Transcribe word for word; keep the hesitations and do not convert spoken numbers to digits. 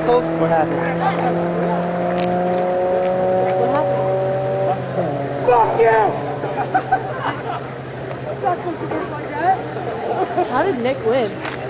What happened? What happened? Fuck you! How did Nick win?